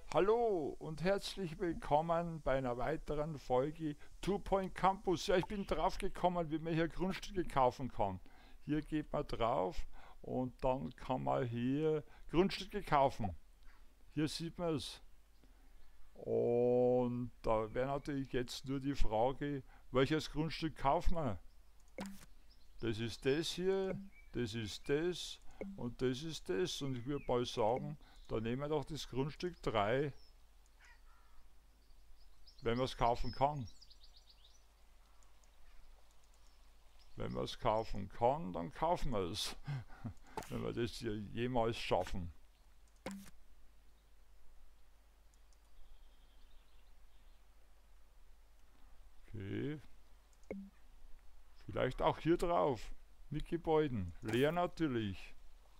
Hallo und herzlich willkommen bei einer weiteren Folge Two Point Campus. Ja, ich bin drauf gekommen, wie man hier Grundstücke kaufen kann. Hier geht man drauf und dann kann man hier Grundstücke kaufen. Hier sieht man es. Und da wäre natürlich jetzt nur die Frage, welches Grundstück kaufen wir? Das ist das hier, das ist das und das ist das. Und ich würde mal sagen, da nehmen wir doch das Grundstück 3, wenn man es kaufen kann. Wenn wir es kaufen kann, dann kaufen wir es. Wenn wir das hier jemals schaffen. Okay. Vielleicht auch hier drauf. Mit Gebäuden. Leer natürlich.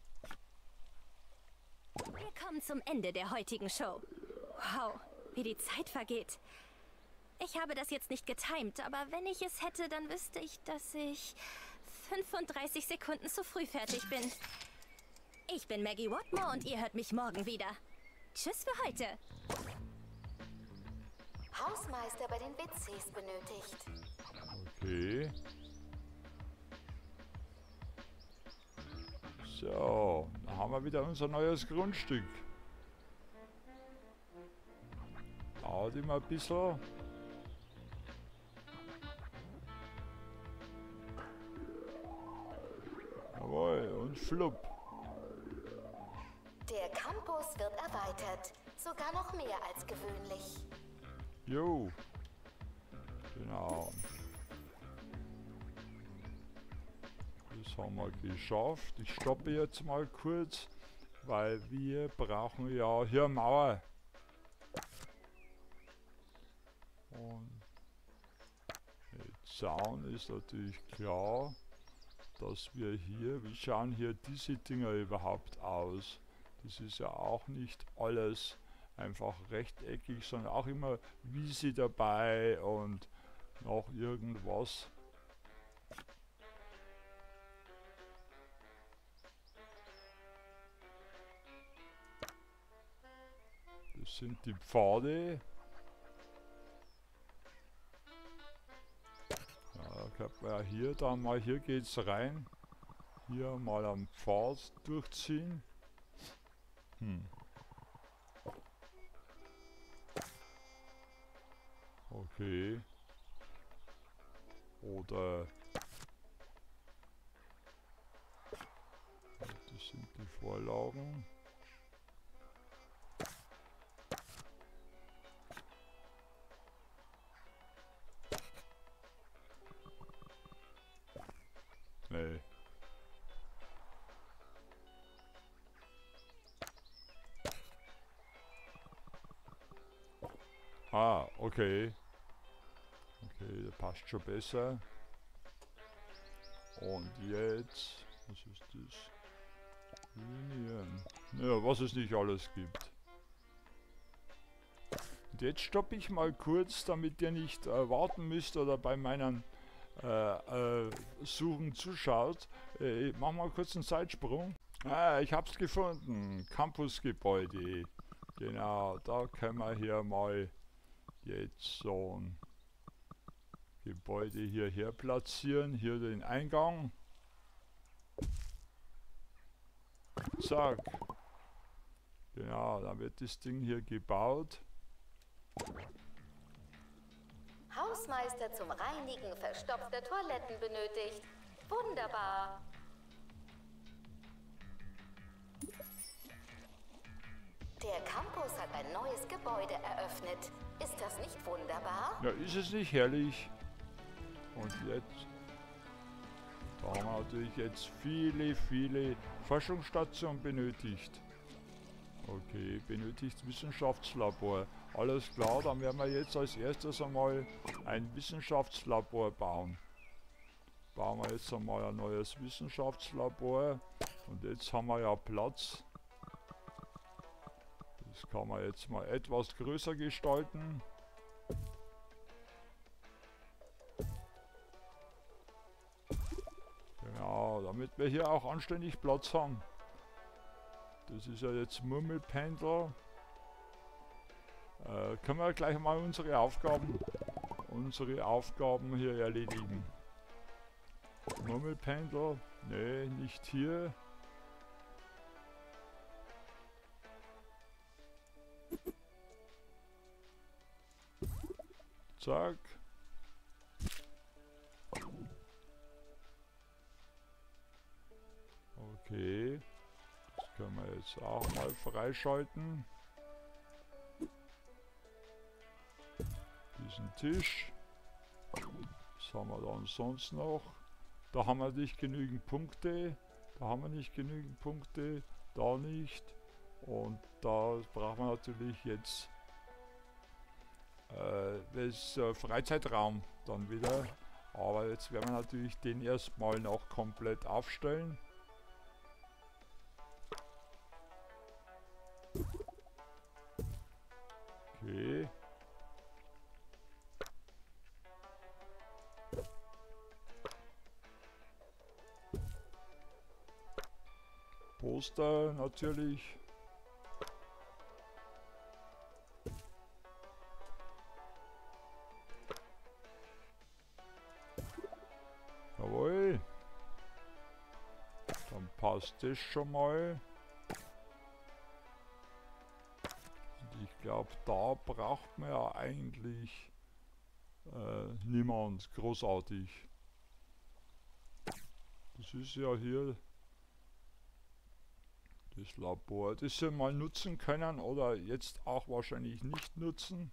Wir kommen zum Ende der heutigen Show. Wow, wie die Zeit vergeht. Ich habe das jetzt nicht getimt, aber wenn ich es hätte, dann wüsste ich, dass ich 35 Sekunden zu früh fertig bin. Ich bin Maggie Watmore und ihr hört mich morgen wieder. Tschüss für heute. Hausmeister bei den WCs benötigt. Okay. So, da haben wir wieder unser neues Grundstück. Dauert immer ein bisschen. Jawohl, und flupp. Der Campus wird erweitert. Sogar noch mehr als gewöhnlich. Jo. Genau. Das haben wir geschafft. Ich stoppe jetzt mal kurz, weil wir brauchen ja hier eine Mauer. Und mit Zaun ist natürlich klar, dass wir hier, wie schauen hier diese Dinger überhaupt aus? Das ist ja auch nicht alles einfach rechteckig, sondern auch immer Wiese dabei und noch irgendwas. Das sind die Pfade. Ja, da kann man hier dann mal, hier geht's rein. Hier mal am Pfad durchziehen. Okay. Oder das sind die Vorlagen. Nee. Ah, okay. Okay, der passt schon besser. Und jetzt, was ist das? Linien. Ja, was es nicht alles gibt. Und jetzt stoppe ich mal kurz, damit ihr nicht warten müsst oder bei meinen Suchen zuschaut. Ich mach mal kurz einen Zeitsprung. Ah, ich hab's gefunden. Campusgebäude. Genau, da können wir hier mal jetzt so ein Gebäude hierher platzieren. Hier den Eingang. Zack. Genau, dann wird das Ding hier gebaut. Hausmeister zum Reinigen verstopfter Toiletten benötigt. Wunderbar. Der Campus hat ein neues Gebäude eröffnet. Ist das nicht wunderbar? Ja, ist es nicht herrlich? Und jetzt, da haben wir natürlich jetzt viele Forschungsstationen benötigt. Okay, benötigt Wissenschaftslabor. Alles klar, dann werden wir jetzt als erstes einmal ein Wissenschaftslabor bauen. Bauen wir jetzt einmal ein neues Wissenschaftslabor. Und jetzt haben wir ja Platz. Das kann man jetzt mal etwas größer gestalten. Genau, damit wir hier auch anständig Platz haben. Das ist ja jetzt Murmelpendler. können wir gleich mal unsere Aufgaben hier erledigen. Murmelpendel, nee, nicht hier. Zack. Okay, das können wir jetzt auch mal freischalten. Diesen Tisch. Was haben wir dann sonst noch? Da haben wir nicht genügend Punkte. Da haben wir nicht genügend Punkte. Da nicht. Und da brauchen wir natürlich jetzt das Freizeitraum dann wieder. Aber jetzt werden wir natürlich den erstmal noch komplett aufstellen. Okay. Poster natürlich. Jawohl. Dann passt das schon mal. Und ich glaube, da braucht man ja eigentlich niemand großartig. Das ist ja hier das Labor, das wir mal nutzen können oder jetzt auch wahrscheinlich nicht nutzen.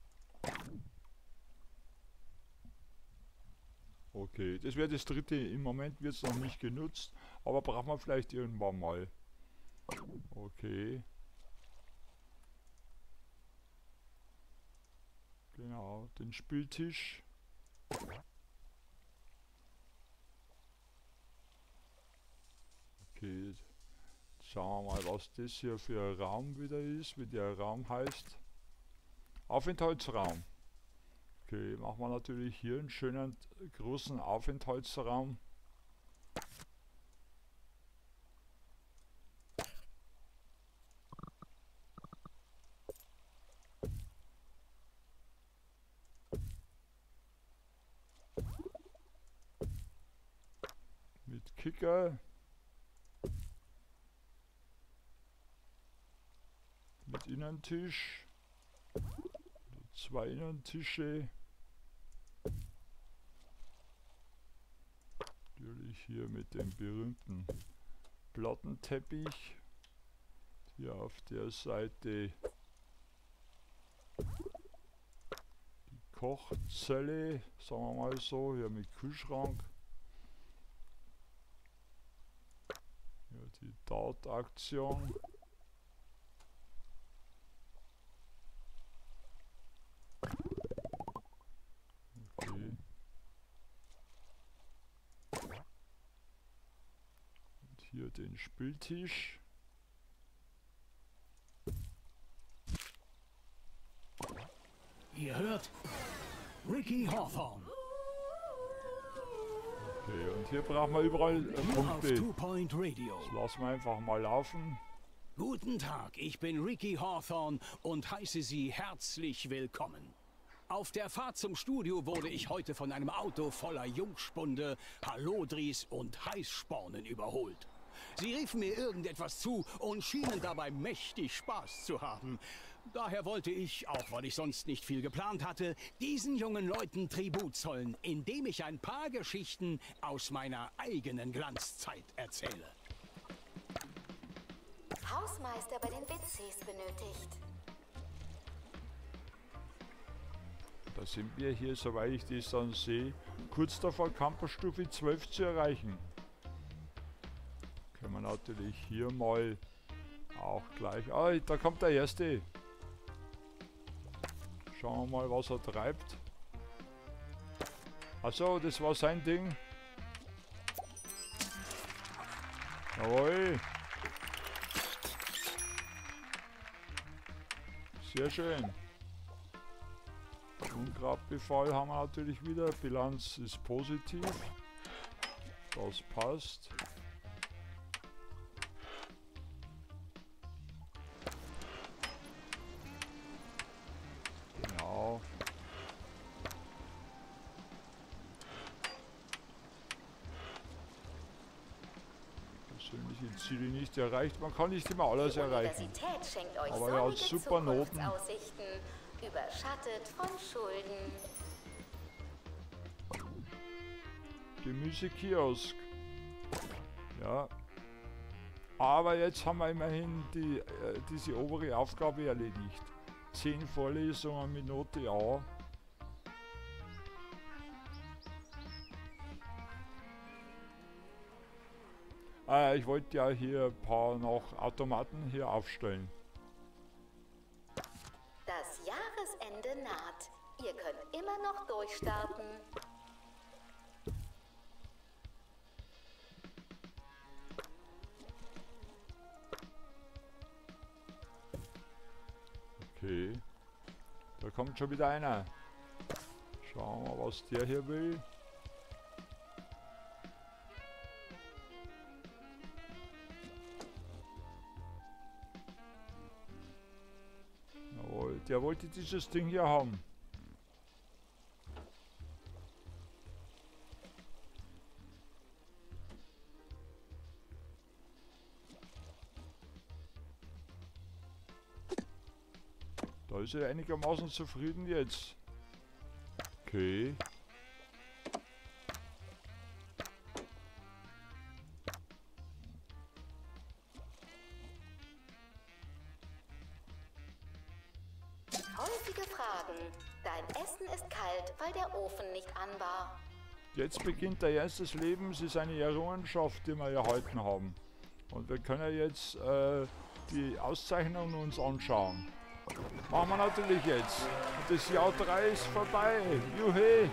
Okay, das wäre das dritte. Im Moment wird es noch nicht genutzt, aber brauchen wir vielleicht irgendwann mal. Okay. Genau, den Spieltisch. Okay, schauen wir mal, was das hier für ein Raum wieder ist, wie der Raum heißt. Aufenthaltsraum. Okay, machen wir natürlich hier einen schönen großen Aufenthaltsraum. Mit Kicker. Mit Innentisch. 2 Innentische. Natürlich hier mit dem berühmten Plattenteppich. Hier auf der Seite die Kochzelle, sagen wir mal so, hier mit Kühlschrank. Hier die Dartaktion. Okay. Und hier den Spieltisch. Ihr hört Ricky Hawthorne. Okay, und hier brauchen wir überall Auf Punkte. 2 Point Radio. Das lassen wir einfach mal laufen. Guten Tag, ich bin Ricky Hawthorne und heiße Sie herzlich willkommen. Auf der Fahrt zum Studio wurde ich heute von einem Auto voller Jungspunde, Hallodris und Heißspornen überholt. Sie riefen mir irgendetwas zu und schienen dabei mächtig Spaß zu haben. Daher wollte ich, auch weil ich sonst nicht viel geplant hatte, diesen jungen Leuten Tribut zollen, indem ich ein paar Geschichten aus meiner eigenen Glanzzeit erzähle. Hausmeister bei den Bitsees benötigt. Da sind wir hier, soweit ich das dann sehe, kurz davor Campusstufe 12 zu erreichen. Können wir natürlich hier mal auch gleich... Ah, da kommt der Erste. Schauen wir mal, was er treibt. Achso, das war sein Ding. Jawohl. Sehr schön. Unkrautbefall haben wir natürlich wieder. Bilanz ist positiv. Das passt. persönliche Ziele nicht erreicht. Man kann nicht immer alles Die erreichen. Universität schenkt euch Aber ja, sonnige super Noten. Zukunftsaussichten, überschattet von Schulden. Gemüsekiosk. Ja. Aber jetzt haben wir immerhin diese obere Aufgabe erledigt. 10 Vorlesungen mit Note A. Ich wollte ja hier ein paar noch Automaten hier aufstellen. Das Jahresende naht. Ihr könnt immer noch durchstarten. Okay. Da kommt schon wieder einer. Schauen wir mal, was der hier will. Jawohl, der wollte dieses Ding hier haben. Da ist er einigermaßen zufrieden jetzt. Okay. Häufige Fragen. Dein Essen ist kalt, weil der Ofen nicht an war. Jetzt beginnt der Ernst des Lebens, ist eine Errungenschaft, die wir erhalten haben. Und wir können jetzt die Auszeichnungen uns anschauen. Machen wir natürlich jetzt. Und das Jahr 3 ist vorbei. Juhe!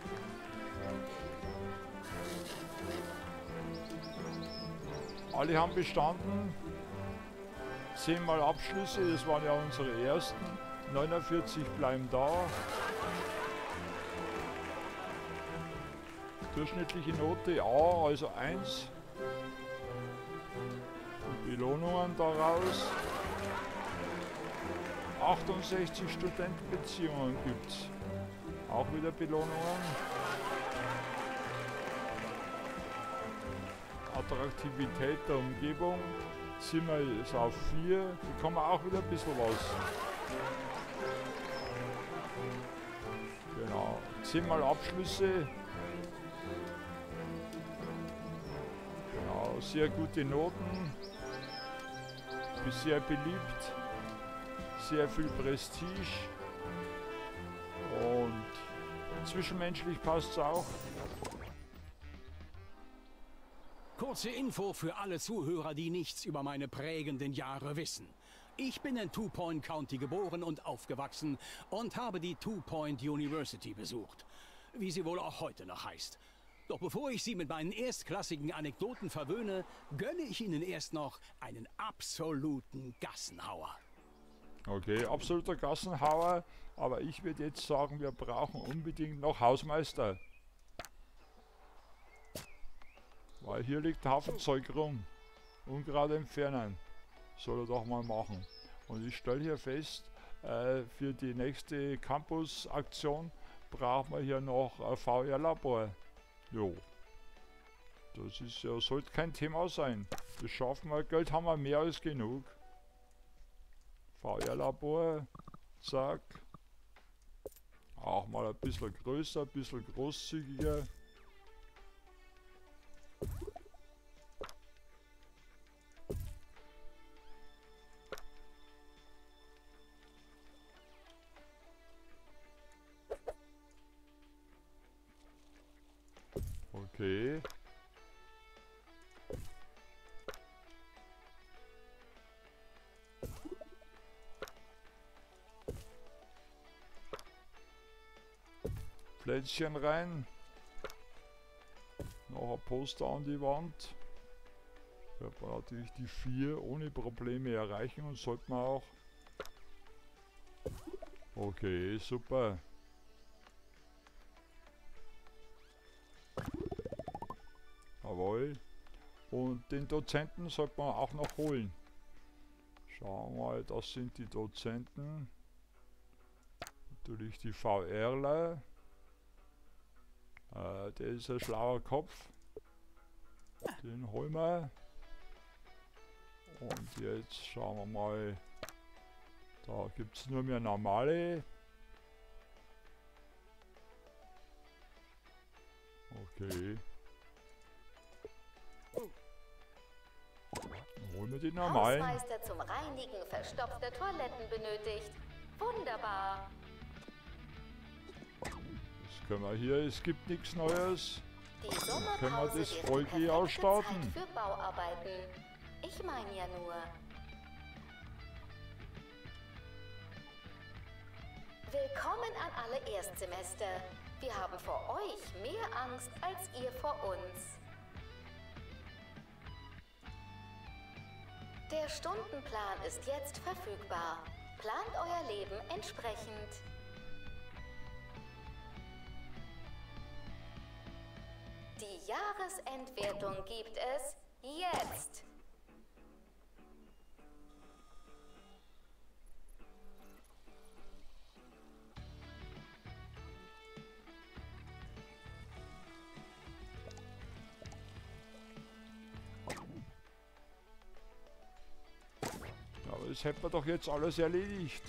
Alle haben bestanden. 10 Mal Abschlüsse, das waren ja unsere ersten. 49 bleiben da. Durchschnittliche Note A, also 1. Die Belohnungen daraus. 68 Studentenbeziehungen gibt es. Auch wieder Belohnungen. Attraktivität der Umgebung. Zimmer ist auf 4. Da kann man auch wieder ein bisschen was. Genau. 10 Mal Abschlüsse. Genau. Sehr gute Noten. Ist sehr beliebt. Sehr viel Prestige. Und zwischenmenschlich passt es auch. Kurze Info für alle Zuhörer, die nichts über meine prägenden Jahre wissen. Ich bin in Two Point County geboren und aufgewachsen und habe die Two Point University besucht, wie sie wohl auch heute noch heißt. Doch bevor ich Sie mit meinen erstklassigen Anekdoten verwöhne, gönne ich Ihnen erst noch einen absoluten Gassenhauer. Okay, absoluter Gassenhauer, aber ich würde jetzt sagen, wir brauchen unbedingt noch Hausmeister. Weil hier liegt ein Haufen Zeug rum. Unkraut entfernen. Soll er doch mal machen. Und ich stelle hier fest, für die nächste Campus-Aktion brauchen wir hier noch ein VR-Labor. Jo. Das ist ja, sollte kein Thema sein. Das schaffen wir. Geld haben wir mehr als genug. VR-Labor. Zack. Auch mal ein bisschen größer, ein bisschen großzügiger. Okay. Plätzchen rein. Noch ein Poster an die Wand. Wird man natürlich die 4 ohne Probleme erreichen und sollte man auch. Okay, super. Jawohl. Und den Dozenten sollte man auch noch holen. Schauen wir mal, das sind die Dozenten. Natürlich die VRler. Der ist ein schlauer Kopf. Den holen wir. Und jetzt schauen wir mal. Da gibt es nur mehr normale. Okay. Dann holen wir die normalen. Hausmeister zum Reinigen verstopfter Toiletten benötigt. Wunderbar. Das können wir hier, es gibt nichts Neues. Die Können wir Sommerpause das wäre Folge perfekte ausstarten? Zeit für Bauarbeiten. Ich meine ja nur. Willkommen an alle Erstsemester. Wir haben vor euch mehr Angst als ihr vor uns. Der Stundenplan ist jetzt verfügbar. Plant euer Leben entsprechend. Die Jahresendwertung gibt es jetzt. Aber das hätten wir doch jetzt alles erledigt.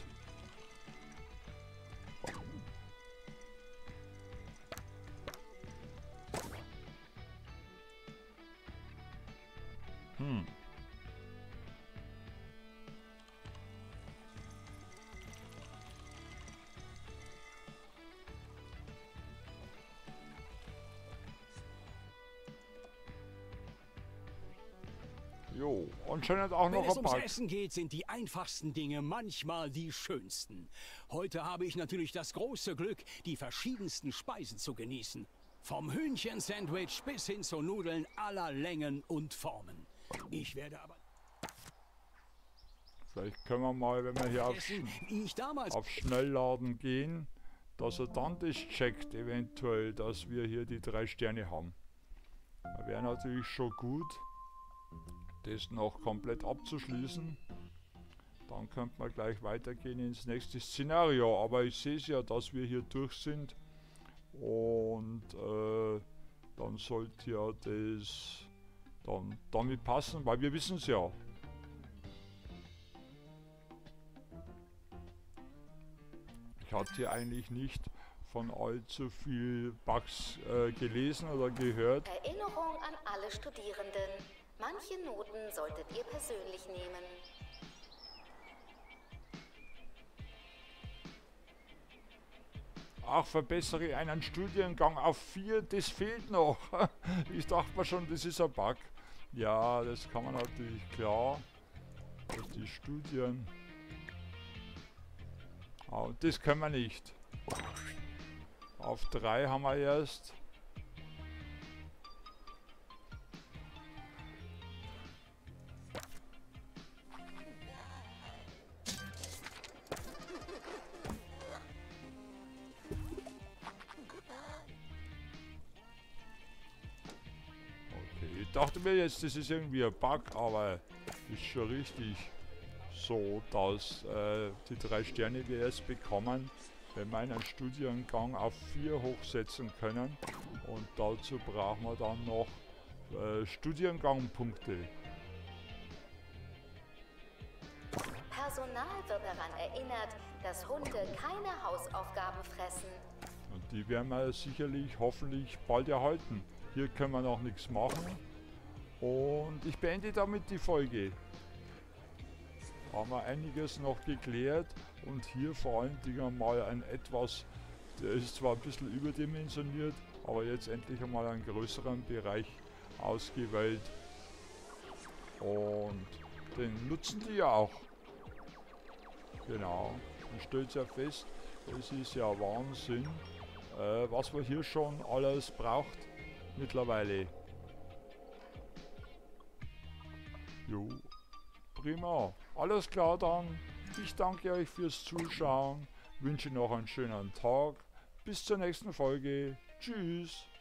Jo, anscheinend auch Wenn noch es ein ums Bug. Essen geht, sind die einfachsten Dinge manchmal die schönsten. Heute habe ich natürlich das große Glück, die verschiedensten Speisen zu genießen. Vom Hühnchen-Sandwich bis hin zu Nudeln aller Längen und Formen. Ich werde aber Vielleicht können wir mal, wenn wir hier essen, wie ich damals auf Schnellladen gehen, dass er dann das checkt, eventuell, dass wir hier die 3 Sterne haben. Da wäre natürlich schon gut, das noch komplett abzuschließen. Dann könnte man gleich weitergehen ins nächste Szenario. Aber ich sehe es ja, dass wir hier durch sind. Und dann sollte ja das dann damit passen, weil wir wissen es ja. Ich hatte hier eigentlich nicht von allzu viel Bugs gelesen oder gehört. Erinnerung an alle Studierenden. Manche Noten solltet ihr persönlich nehmen. Ach, verbessere einen Studiengang auf 4, das fehlt noch. Ich dachte mir schon, das ist ein Bug. Ja, das kann man natürlich, klar. Die Studien. Aber das können wir nicht. Auf 3 haben wir erst. Ich dachte mir jetzt, das ist irgendwie ein Bug, aber ist schon richtig so, dass die 3 Sterne wir erst bekommen, wenn wir einen Studiengang auf 4 hochsetzen können. Und dazu brauchen wir dann noch Studiengangpunkte. Personal wird daran erinnert, dass Hunde keine Hausaufgaben fressen. Und die werden wir sicherlich, hoffentlich bald erhalten. Hier können wir noch nichts machen. Und ich beende damit die Folge. Haben wir einiges noch geklärt und hier vor allen Dingen mal ein etwas, der ist zwar ein bisschen überdimensioniert, aber jetzt endlich einmal einen größeren Bereich ausgewählt. Und den nutzen die ja auch. Genau. Man stellt ja fest, es ist ja Wahnsinn, was man hier schon alles braucht mittlerweile. Jo, prima. Alles klar dann. Ich danke euch fürs Zuschauen, wünsche noch einen schönen Tag. Bis zur nächsten Folge. Tschüss.